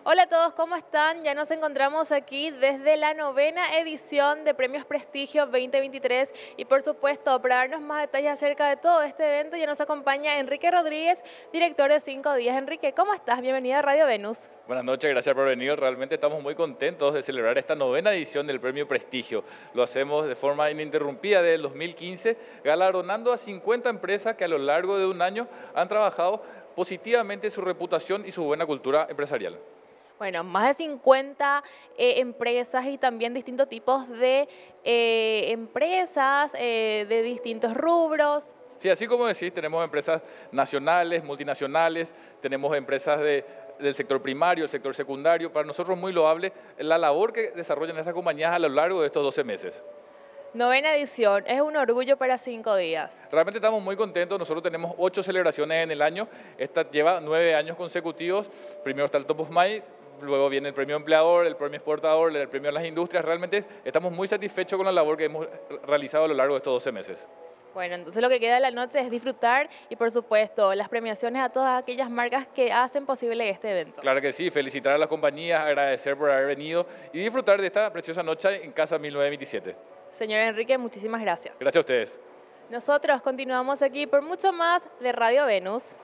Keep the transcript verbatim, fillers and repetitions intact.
Hola a todos, ¿cómo están? Ya nos encontramos aquí desde la novena edición de Premios Prestigio veinte veintitrés y por supuesto para darnos más detalles acerca de todo este evento ya nos acompaña Enrique Rodríguez, director de Cinco Días. Enrique, ¿cómo estás? Bienvenido a Radio Venus. Buenas noches, gracias por venir. Realmente estamos muy contentos de celebrar esta novena edición del Premio Prestigio. Lo hacemos de forma ininterrumpida desde el dos mil quince, galardonando a cincuenta empresas que a lo largo de un año han trabajado positivamente su reputación y su buena cultura empresarial. Bueno, más de cincuenta eh, empresas y también distintos tipos de eh, empresas eh, de distintos rubros. Sí, así como decís, tenemos empresas nacionales, multinacionales, tenemos empresas de, del sector primario, el sector secundario. Para nosotros es muy loable la labor que desarrollan estas compañías a lo largo de estos doce meses. Novena edición, es un orgullo para Cinco Días. Realmente estamos muy contentos, nosotros tenemos ocho celebraciones en el año, esta lleva nueve años consecutivos, primero está el Top of Mind, luego viene el premio empleador, el premio exportador, el premio a las industrias. Realmente estamos muy satisfechos con la labor que hemos realizado a lo largo de estos doce meses. Bueno, entonces lo que queda de la noche es disfrutar y por supuesto las premiaciones a todas aquellas marcas que hacen posible este evento. Claro que sí, felicitar a las compañías, agradecer por haber venido y disfrutar de esta preciosa noche en Casa mil novecientos veintisiete. Señor Enrique, muchísimas gracias. Gracias a ustedes. Nosotros continuamos aquí por mucho más de Radio Venus.